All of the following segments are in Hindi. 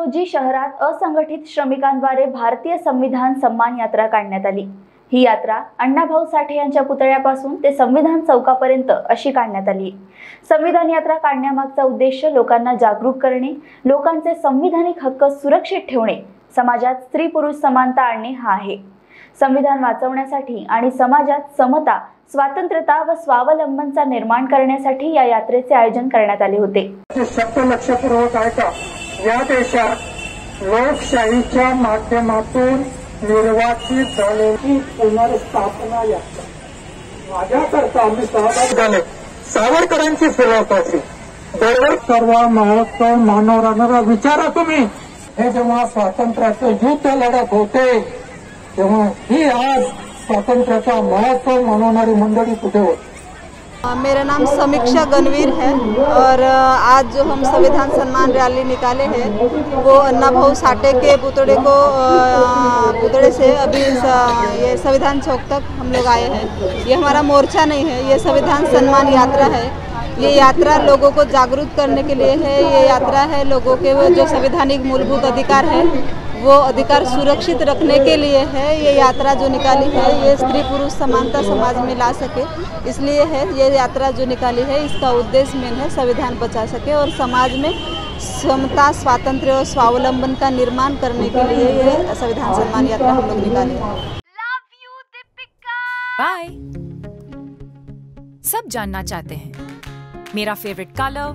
रोजी शहरात असंघटित श्रमिकांद्वारे भारतीय संविधान सन्मान यात्रा काढण्यात आली। ही यात्रा अण्णाभाऊ साठे यांच्या पुतळ्यापासून ते संविधान चौकापर्यंत अशी काढण्यात आली। संविधान यात्रा काढण्यामागचा उद्देश लोकांना जागरूक करणे, लोकांचे संविधानिक हक्क सुरक्षित ठेवणे, समाजात स्त्री पुरुष समानता आणणे हा आहे। संविधान वाचवण्यासाठी आणि समाजात समता, स्वातंत्र्यता व स्वावलंबनचा निर्माण करण्यासाठी या यात्रेचे आयोजन करण्यात आले होते। शब्द लक्षपूर्वक ऐका। या देशात लोकशाहीच्या माध्यमातून निर्वाचित झालेली पुनर्स्थापना यात्रा माझ्याकरता आम्ही सहभागी झाले। सावरकरांची फिलॉसॉफी दरवर्षी सर्व महोत्सव मानवणारा विचारा तुम्ही। हे जेव्हा स्वातंत्र्याचं युद्ध लढत होते तेव्हा ही आज स्वातंत्र्याचा महोत्सव मनवणारी मंडळी कुठे होती? मेरा नाम समीक्षा गणवीर है और आज जो हम संविधान सम्मान रैली निकाले हैं वो अण्णाभाऊ साठे के पुतळे से अभी ये संविधान चौक तक हम लोग आए हैं। ये हमारा मोर्चा नहीं है, ये संविधान सम्मान यात्रा है। ये यात्रा लोगों को जागरूक करने के लिए है। ये यात्रा है लोगों के जो संवैधानिक मूलभूत अधिकार है वो अधिकार सुरक्षित रखने के लिए है। ये यात्रा जो निकाली है ये स्त्री पुरुष समानता समाज में ला सके इसलिए है। ये यात्रा जो निकाली है इसका उद्देश्य मेन है संविधान बचा सके और समाज में समता, स्वातंत्र्य और स्वावलंबन का निर्माण करने के लिए ये संविधान सम्मान यात्रा हम लोग निकाली है। बाय। सब जानना चाहते हैं मेरा फेवरेट कलर,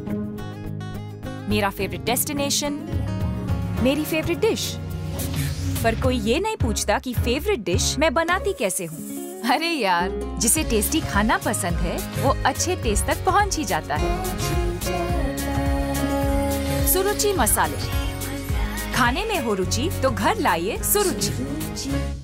मेरा फेवरेट डेस्टिनेशन, मेरी फेवरेट डिश, पर कोई ये नहीं पूछता कि फेवरेट डिश मैं बनाती कैसे हूँ। अरे यार, जिसे टेस्टी खाना पसंद है वो अच्छे टेस्ट तक पहुँच ही जाता है। सुरुचि मसाले, खाने में हो रुचि तो घर लाइए सुरुचि।